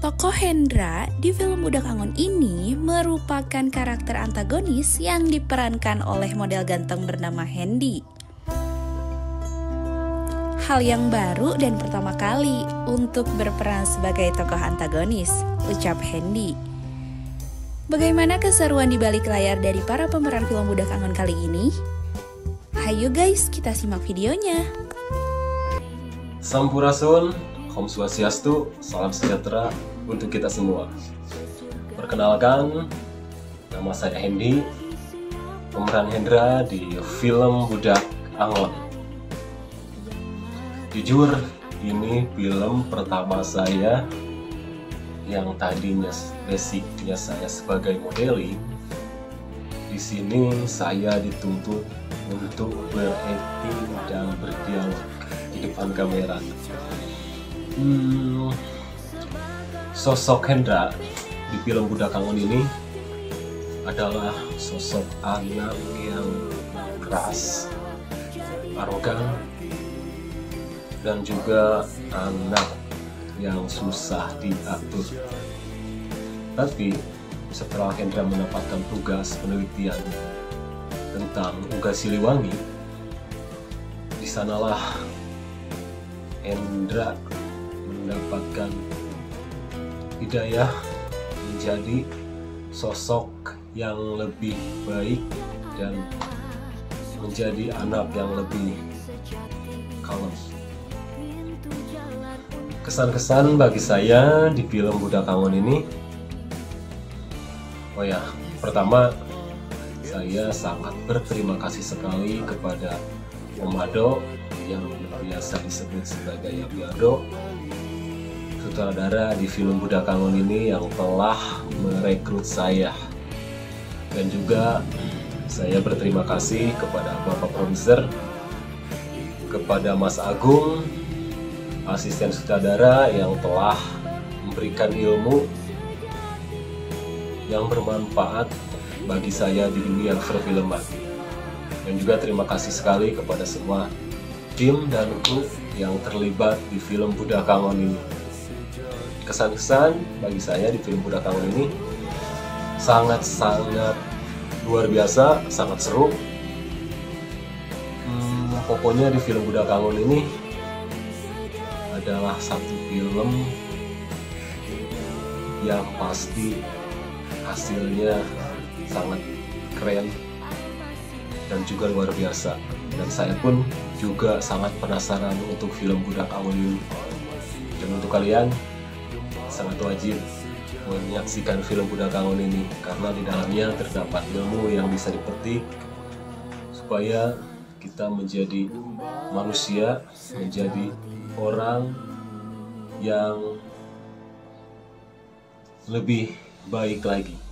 Tokoh Hendra di film Budak Angon ini merupakan karakter antagonis yang diperankan oleh model ganteng bernama Hendy. Hal yang baru dan pertama kali untuk berperan sebagai tokoh antagonis, ucap Hendy. Bagaimana keseruan di balik layar dari para pemeran film Budak Angon kali ini? Hayo guys, kita simak videonya. Sampurasun, Om Swastiastu, salam sejahtera untuk kita semua. Perkenalkan, nama saya Hendy, pemeran Hendra di film Budak Angon. Jujur, ini film pertama saya yang tadinya basicnya saya sebagai modeling. Di sini saya dituntut untuk berakting dan berdialog di depan kamera. Sosok Hendra di film Budak Angon ini adalah sosok anak yang keras, arogan, dan juga anak yang susah diatur. Tapi setelah Hendra mendapatkan tugas penelitian tentang Uga Siliwangi, di sanalah Hendra mendapatkan hidayah menjadi sosok yang lebih baik dan menjadi anak yang lebih kalem. Kesan-kesan bagi saya di film Budak Angon ini, pertama saya sangat berterima kasih sekali kepada Om Ado yang biasa disebut sebagai Yabiado, sutradara di film Budak Angon ini yang telah merekrut saya. Dan juga saya berterima kasih kepada Bapak Produser, kepada Mas Agung, asisten sutradara yang telah memberikan ilmu yang bermanfaat bagi saya di dunia perfilman. Dan juga terima kasih sekali kepada semua tim dan kru yang terlibat di film Budak Angon ini. Kesan-kesan bagi saya di film Budak Angon ini sangat-sangat luar biasa, sangat seru. Pokoknya di film Budak Angon ini adalah satu film yang pasti hasilnya sangat keren dan juga luar biasa. Dan saya pun juga sangat penasaran untuk film Budak Angon ini. Dan untuk kalian sangat wajib menyaksikan film Budak Angon ini karena di dalamnya terdapat ilmu yang bisa dipetik supaya kita menjadi manusia, menjadi orang yang lebih baik lagi.